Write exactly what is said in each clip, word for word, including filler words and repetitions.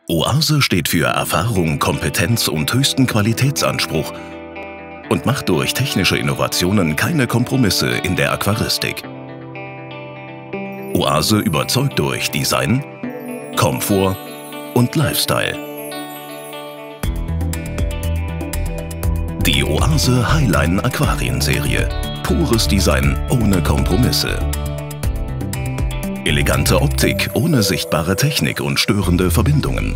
Oase steht für Erfahrung, Kompetenz und höchsten Qualitätsanspruch und macht durch technische Innovationen keine Kompromisse in der Aquaristik. Oase überzeugt durch Design, Komfort und Lifestyle. Die Oase Highline Aquarienserie. Pures Design ohne Kompromisse. Elegante Optik ohne sichtbare Technik und störende Verbindungen.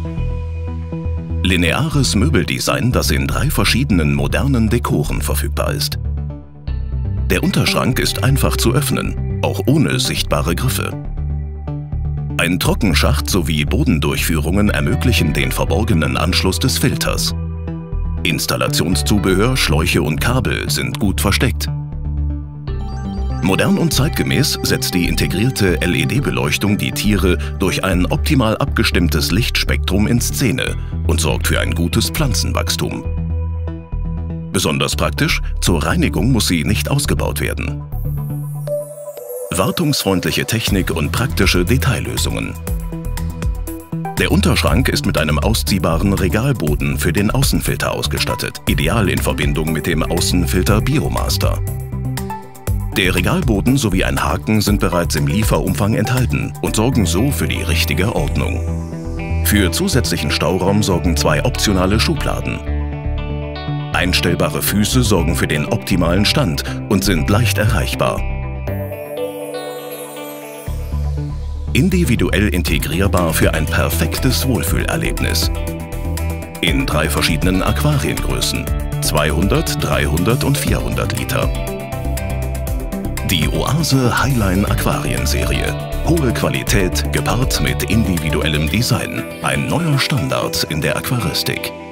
Lineares Möbeldesign, das in drei verschiedenen modernen Dekoren verfügbar ist. Der Unterschrank ist einfach zu öffnen, auch ohne sichtbare Griffe. Ein Trockenschacht sowie Bodendurchführungen ermöglichen den verborgenen Anschluss des Filters. Installationszubehör, Schläuche und Kabel sind gut versteckt. Modern und zeitgemäß setzt die integrierte L E D-Beleuchtung die Tiere durch ein optimal abgestimmtes Lichtspektrum in Szene und sorgt für ein gutes Pflanzenwachstum. Besonders praktisch, zur Reinigung muss sie nicht ausgebaut werden. Wartungsfreundliche Technik und praktische Detaillösungen. Der Unterschrank ist mit einem ausziehbaren Regalboden für den Außenfilter ausgestattet, ideal in Verbindung mit dem Außenfilter Biomaster. Der Regalboden sowie ein Haken sind bereits im Lieferumfang enthalten und sorgen so für die richtige Ordnung. Für zusätzlichen Stauraum sorgen zwei optionale Schubladen. Einstellbare Füße sorgen für den optimalen Stand und sind leicht erreichbar. Individuell integrierbar für ein perfektes Wohlfühlerlebnis. In drei verschiedenen Aquariengrößen: zweihundert, dreihundert und vierhundert Liter. Die Oase Highline Aquarienserie. Hohe Qualität gepaart mit individuellem Design. Ein neuer Standard in der Aquaristik.